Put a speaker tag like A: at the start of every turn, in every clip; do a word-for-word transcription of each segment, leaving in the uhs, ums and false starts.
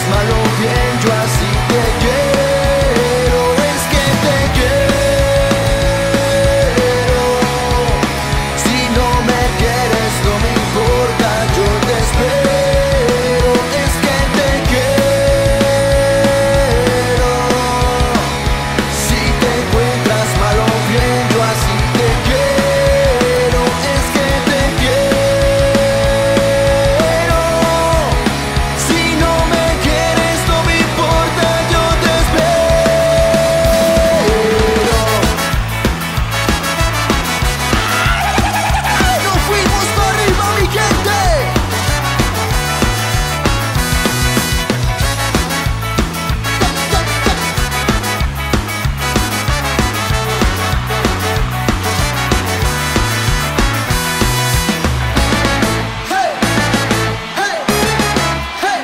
A: mal o bien, yo así te quiero. Es que te quiero. Si no me quieres no me importa, yo te espero. Es que te quiero. Si te encuentras mal o bien, yo así te quiero. Es que te quiero. Si no me quieres no me importa, yo te espero. ¡Nos fuimos para arriba, mi gente! ¡Hey! ¡Hey! ¡Hey!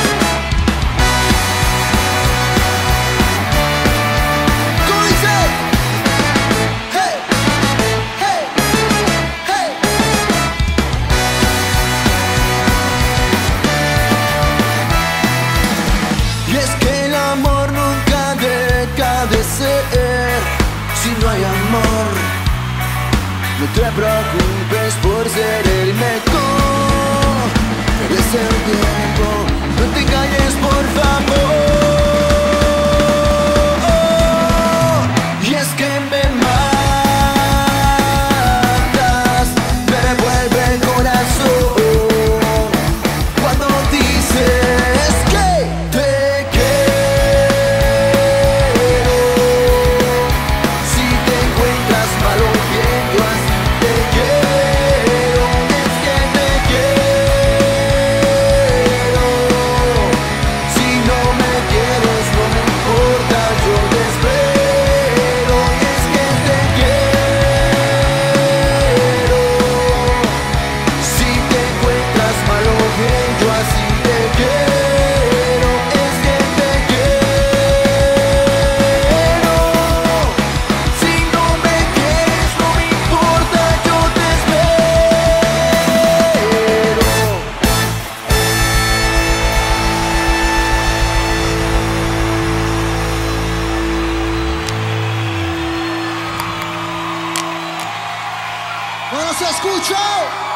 A: ¿Cómo dice? ¡Hey! ¡Hey! ¡Hey! Y es que el amor nunca deja de ser. Si no hay amor, no te preocupes por ser el mejor. Eres el tiempo, no te engañes por favor. Y es que me matas, me revuelve el corazón cuando dices que te quiero. Si te encuentras mal o bien, yo así te quiero. Es que te quiero. Si no me quieres no me importa, yo te espero. Es que te quiero. Si te encuentras mal o bien, yo así te quiero. Es que te quiero. Si no me quieres no me importa, yo te espero. Bueno, se escucha.